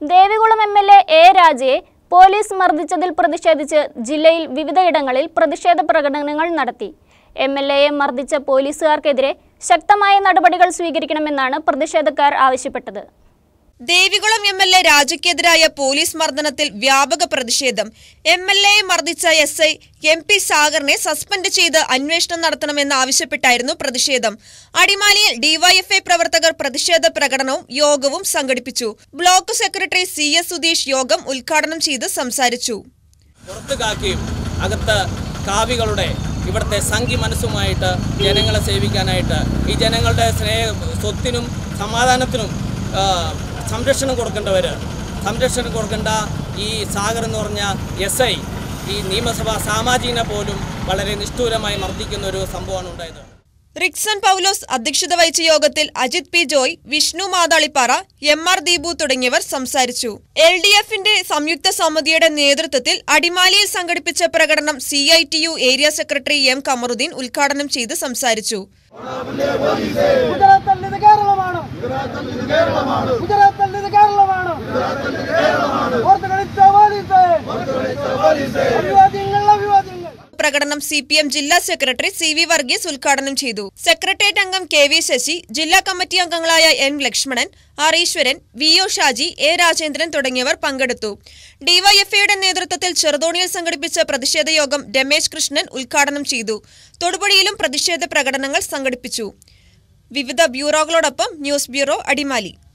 Devikulam MLA. A. രാജയെ police മർദ്ദിച്ചതിൽ പ്രതിഷേധിച്ച് ജില്ലയിൽ വിവിധയിടങ്ങളിൽ പ്രതിഷേധ പ്രകടനങ്ങൾ നടത്തി. എം.എൽ.എയെ മർദ്ദിച്ച പോലീസുകാർക്കെതിരെ ശക്തമായ നടപടികൾ സ്വീകരിക്കണമെന്നാണ് പ്രതിഷേധക്കാർ ആവശ്യപ്പെട്ടത്. ദേവികുളം എം.എൽ.എ. രാജയ്ക്കെതിരായ പോലീസ് മർദ്ദനത്തിൽ വ്യാപക പ്രതിഷേധം. എം.എൽ.എയെ മർദ്ദിച്ച എസ്.ഐ. എം.പി. സാഗറിനെ സസ്പെൻഡ് ചെയ്ത് അന്വേഷണം നടത്തണമെന്ന് ആവശ്യപ്പെട്ടായിരുന്നു പ്രതിഷേധം. അടിമാലിയിൽ ഡിവൈഎഫ്ഐ പ്രവർത്തകർ പ്രതിഷേധ പ്രകടനവും യോഗവും സംഘടിപ്പിച്ചു. Block secretary C.S. സുധീഷ് യോഗം ഉദ്ഘാടനം ചെയ്ത് സംസാരിച്ചു. കാവികളുടെ ഇവിടുത്തെ സംഘി മനസ്സുമായിട്ട് ജനങ്ങളെ സേവിക്കാനായിട്ട് ഈ ജനങ്ങളുടെ സ്വത്തിനും സമാധാനത്തിനും സംരക്ഷണം കൊടുക്കേണ്ട ഈ സാഗർ എന്ന് പറഞ്ഞ എസ്.ഐ. ഈ നിയമസഭാ സാമാജികനെ പോലും വളരെ നിഷ്ഠൂരമായി മർദ്ദിക്കുന്ന ഒരു സംഭവമാണ് ഉണ്ടായത്. റിക്സൺ പൗലോസ് അധ്യക്ഷത വഹിച്ച യോഗത്തിൽ അജിത് പി ജോയ്, വിഷ്ണു മാതാളിപ്പാറ, M.R. ദീപു തുടങ്ങിയവർ സംസാരിച്ചു. LDF-ന്റെ സംയുക്ത സമിതിയുടെ നേതൃത്വത്തിൽ അടിമാലിയിൽ സംഘടിപ്പിച്ച പ്രകടനം CITU area secretary M. Kamaruddin ഉദ്ഘാടനം ചെയ്ത് സംസാരിച്ചു. പ്രകടനം CPM ജില്ലാ സെക്രട്ടറി C.V. വർഗീസ് ഉദ്ഘാടനം ചെയ്തു. സെക്രട്ടേറിയറ്റ് അംഗം K.V. ശശി, ജില്ലാ കമ്മിറ്റി അംഗങ്ങളായ N. ലക്ഷ്മണൻ, R. ഈശ്വരൻ, V.O. ഷാജി, A. രാജേന്ദ്രൻ തുടങ്ങിയവർ പങ്കെടുത്തു. ഡിവൈഎഫ്ഐയുടെ നേതൃത്വത്തിൽ ചെറുതോണിയിൽ സംഘടിപ്പിച്ച പ്രതിഷേധ യോഗം രമേശ് കൃഷ്ണൻ ഉദ്ഘാടനം ചെയ്തു. തൊടുപുഴയിലും പ്രതിഷേധ പ്രകടനങ്ങൾ സംഘടിപ്പിച്ചു. വിവിധ ബ്യൂറോകളോടൊപ്പം ന്യൂസ് ബ്യൂറോ, അടിമാലി.